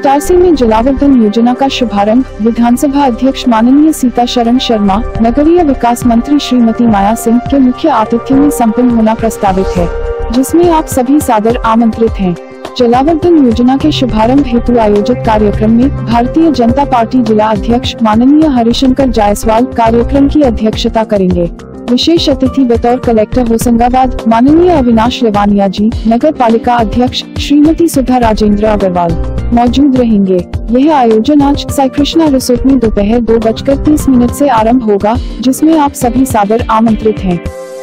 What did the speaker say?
इटारसी में जलावर्धन योजना का शुभारंभ विधानसभा अध्यक्ष माननीय सीताशरण शर्मा, नगरीय विकास मंत्री श्रीमती माया सिंह के मुख्य आतिथ्य में संपन्न होना प्रस्तावित है, जिसमें आप सभी सादर आमंत्रित हैं। जलावर्धन योजना के शुभारंभ हेतु आयोजित कार्यक्रम में भारतीय जनता पार्टी जिला अध्यक्ष माननीय हरिशंकर जायसवाल कार्यक्रम की अध्यक्षता करेंगे। विशेष अतिथि बतौर कलेक्टर होशंगाबाद माननीय अविनाश लेवानिया जी, नगर पालिका अध्यक्ष श्रीमती सुधा राजेंद्र अग्रवाल मौजूद रहेंगे। यह आयोजन आज साई कृष्णा रिसोर्ट में दोपहर 2:30 से आरंभ होगा, जिसमें आप सभी सादर आमंत्रित हैं।